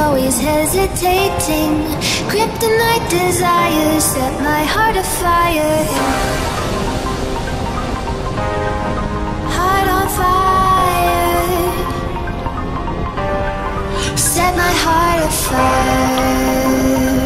always hesitating. Kryptonite desires set my heart afire. Heart on fire. Set my heart afire.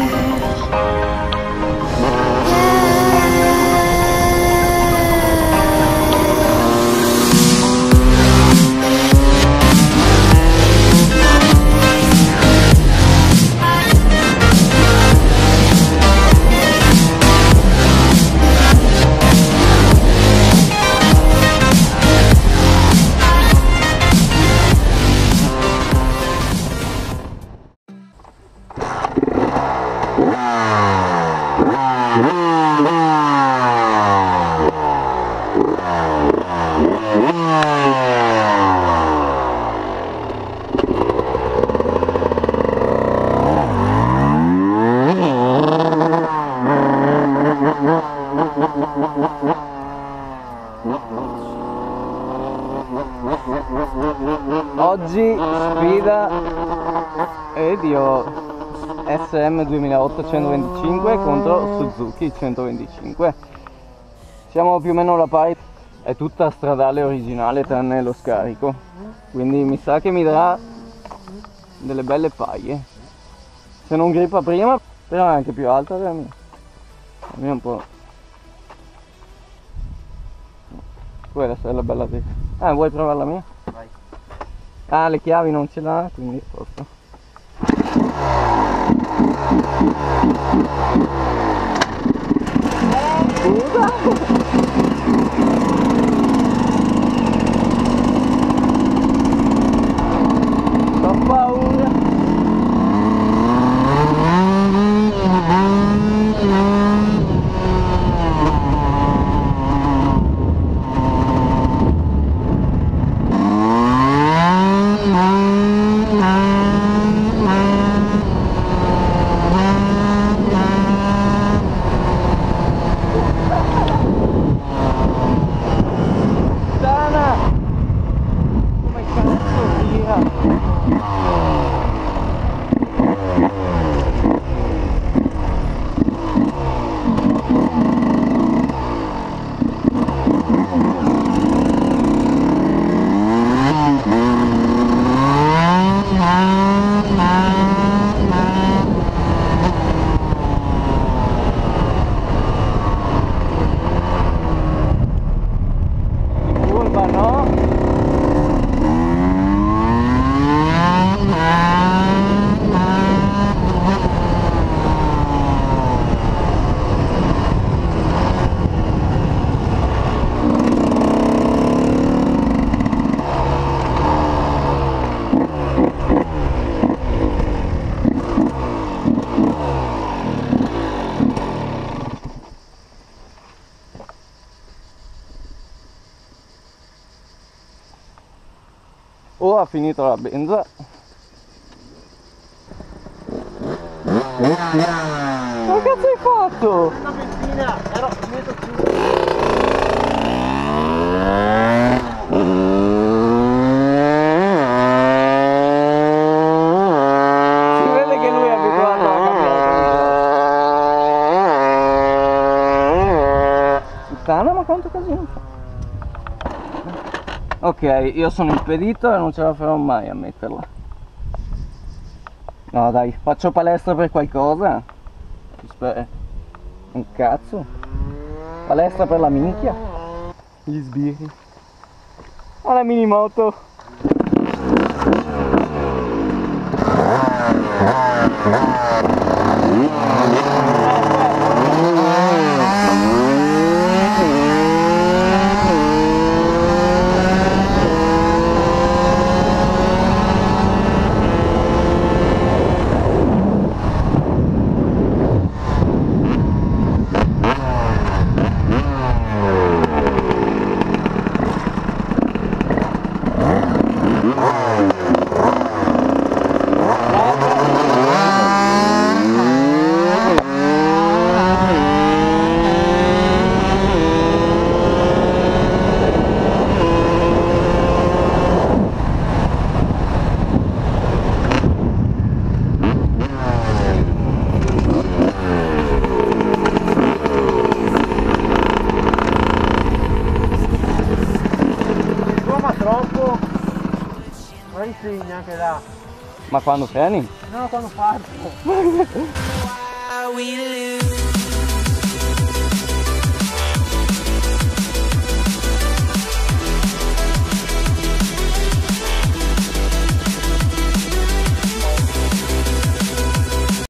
Oggi sfida SM 2800 125 contro Suzuki 125. Siamo più o meno alla pari, è tutta stradale originale tranne lo scarico, quindi mi sa che mi darà delle belle paglie. Se non grippa prima, però è anche più alta della mia. La mia è un po'... Quella è la bella dritta. Ah, vuoi provare la mia? Vai. Ah, le chiavi non ce l'ha, quindi posto. Scusa! Ho paura! O ha finito la benza. Ma che cazzo hai fatto? Una benzina, però metto più. Si vede che lui è abituato a cambiare. Puttana, ma quanto casino fa? Ok, io sono impedito e non ce la farò mai a metterla. No dai, faccio palestra per qualcosa. Aspetta. Un cazzo. Palestra per la minchia. Gli sbirri. Alla minimoto. segna anche là. Ma quando freni? No, quando parto. we lose.